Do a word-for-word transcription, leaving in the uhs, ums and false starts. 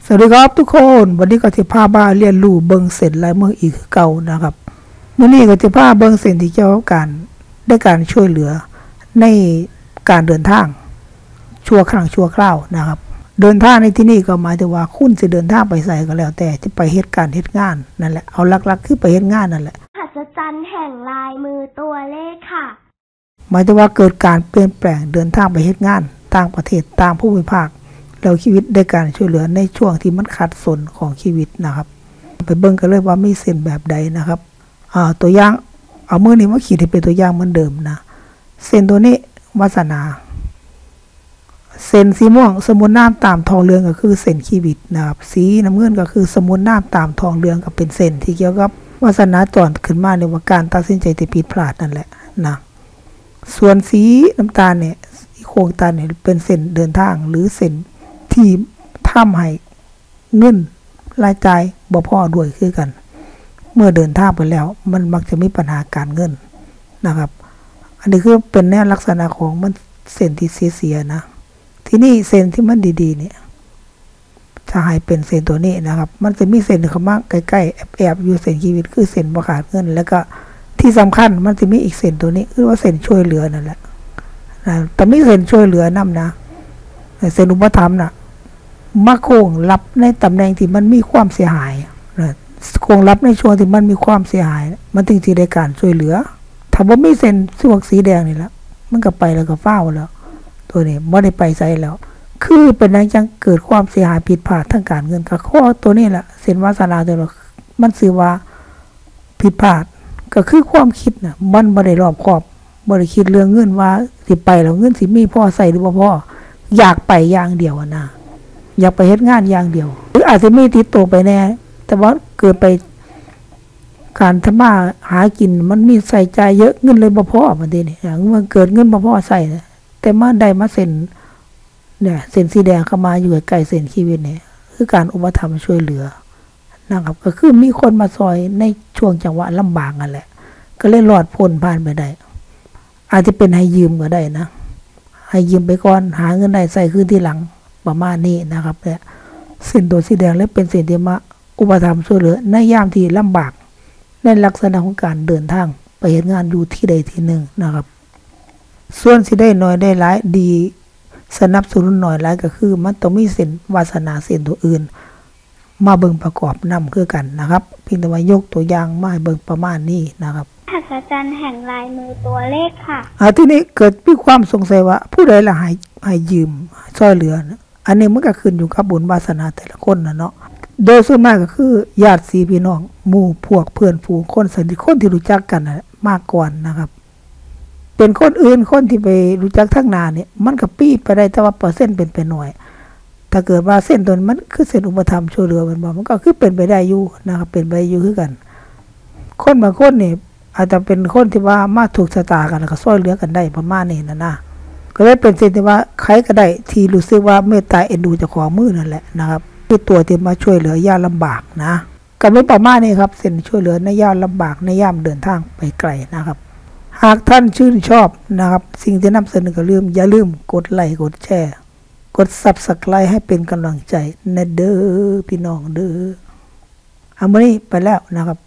สวัสดีครับทุกคนวันนี้ก็จะพาบ้าเรียนรู้เบิ่งเส้นลายมืออีกเก่านะครับมื้อนี้ก็จะพาเบิ่งเส้นที่เกี่ยวกับการได้การช่วยเหลือในการเดินทางชั่วครั้งชั่วคราวนะครับเดินทางในที่นี้ก็หมายถึงว่าคุณจะเดินทางไปไสก็แล้วแต่จะไปเฮ็ดการเฮ็ดงานนั่นแหละเอาหลักๆคือไปเฮ็ดงานนั่นแหละมหัศจรรย์แห่งลายมือตัวเลขค่ะหมายถึงว่าเกิดการเปลี่ยนแปลงเดินทางไปเฮ็ดงานต่างประเทศต่างภูมิภาคแล้วชีวิตได้การช่วยเหลือในช่วงที่มันขัดสนของชีวิตนะครับไปเบิ่งกันเลยว่ามีเส้นแบบใดนะครับอ่าตัวอย่างเอามือนี้มาขีดให้เป็นตัวอย่างเหมือนเดิมนะเส้นตัวนี้วาสนาเส้นสีม่วงสมุนน้ำตามทองเหลืองก็คือเส้นชีวิตนะครับสีน้ำเงินก็คือสมุนน้ำตามทองเหลืองก็เป็นเส้นที่เกี่ยวกับวาสนาจรขึ้นมาในว่าการตัดสินใจที่ผิดพลาดนั่นแหละนะส่วนสีน้ำตาลเนี่ยโค้งตาลเนี่ยเป็นเส้นเดินทางหรือเส้นที่ทำให้เงินรายจ่ายบ่พอด้วยคือกันเมื่อเดินทางไปแล้วมันมักจะมีปัญหาการเงินนะครับอันนี้คือเป็นแนวลักษณะของมันเส้นที่เสียๆนะที่นี่เส้นที่มันดีๆเนี่ยจะให้เป็นเส้นตัวนี้นะครับมันจะมีเส้นเข้ามาใกล้ๆแอบๆอยู่เส้นชีวิตคือเส้นบ่ขาดเงินแล้วก็ที่สำคัญมันจะมีอีกเส้นตัวนี้คือว่าเส้นช่วยเหลือนั่นแหละนะแต่มีเส้นช่วยเหลือนำนะเส้นอุปถัมภ์น่ะมาโค้งรับในตำแหน่งที่มันมีความเสียหายนะโค้งรับในช่วงที่มันมีความเสียหายมันถึงสิได้การช่วยเหลือถ้าบ่มีเส้นสวกสีแดงนี่ละมันก็ไปแล้วก็ฟ้าวแล้วตัวนี้บ่ได้ไปไสแล้วคือเป็นนั้นจังเกิดความเสียหายผิดพลาดทางการเงินก็ข้อตัวนี้แหละเส้นวาสนาตัวนี้มันชื่อว่าผิดพลาดก็คือความคิดน่ะมันบ่ได้รอบคอบบ่ได้คิดเรื่องเงินว่าสิไปแล้วเงินสิมีพอใช้หรือบ่พออยากไปอย่างเดียวนะอยากไปเฮ็ดงานอย่างเดียวหรืออาจจะมีติดตัวไปแน่แต่ว่าเกิดไปการทำมาหากินมันมีใส่ใจเยอะเงินเลยบ่พอบัดนี้นี่มันเกิดเงินบ่พอใช้แต่มาได้มาเส้นเนี่ยเส้นสีแดงเข้ามาอยู่ใกล้เส้นชีวิตเนี่ยคือการอุปถัมภ์ช่วยเหลือนะครับก็คือมีคนมาซอยในช่วงจังหวะลำบากนั่นแหละก็เลยรอดพ้นผ่านไปได้อาจจะเป็นให้ยืมก็ได้นะให้ยืมไปก่อนหาเงินได้ใส่คืนทีหลังประมาณนี้นะครับเนี่ยเส้นตัวสีแดงเลยเป็นเส้นที่มาอุปถัมภ์ช่วยเหลือในยามที่ลำบากในลักษณะของการเดินทางไปเฮ็ดงานอยู่ที่ใดที่หนึ่งนะครับส่วนสิได้น้อยได้หลายดีสนับสนุนน้อยหลายก็คือมันต้องมีเส้นวาสนาเส้นตัวอื่นมาเบิ่งประกอบนำคือกันนะครับเพียงแต่ว่ายกตัวอย่างมาให้เบิ่งประมาณนี้นะครับมหัศจรรย์แห่งลายมือตัวเลขค่ะอ่าทีนี้เกิดมีความสงสัยว่าผู้ใดล่ะให้ให้ยืมช่วยเหลืออันนี้มันก็ขึ้นอยู่กับบุญวาสนาแต่ละคนน่ะเนาะโดยส่วนมากก็คือญาติพี่พี่น้องหมู่พวกเพื่อนฝูงคนสนิทคนที่รู้จักกันน่ะมากก่อนนะครับเป็นคนอื่นคนที่ไปรู้จักทางหน้าเนี่ยมันก็ปี้ไปได้แต่ว่าเปอร์เซ็นต์เป็นไปน้อยถ้าเกิดว่าเส้นตัวมันคือเส้นอุปถัมภ์ช่วยเหลือมันบ่มันก็คือเป็นไปได้อยู่นะครับเป็นไปอยู่คือกันคนบางคนนี่อาจจะเป็นคนที่ว่ามาถูกชะตากันแล้วก็ช่วยเหลือกันได้ประมาณนี้นะนะก็เลยเป็นเส้นที่ว่าใครก็ได้ที่รู้สึกว่าเมตตาเอ็นดูเจ้าของมือนั่นแหละนะครับคือตัวที่มาช่วยเหลือยามลำบากนะก็ไม่ประมาณนี้ครับเส้นช่วยเหลือในยามลำบากในยามเดินทางไปไกลนะครับหากท่านชื่นชอบนะครับสิ่งที่นำเสนอก็ลืมอย่าลืมกดไลค์กดแชร์กด Subscribe ให้เป็นกำลังใจนะเด้อพี่น้องเด้อเอามื้อนี้ไปแล้วนะครับ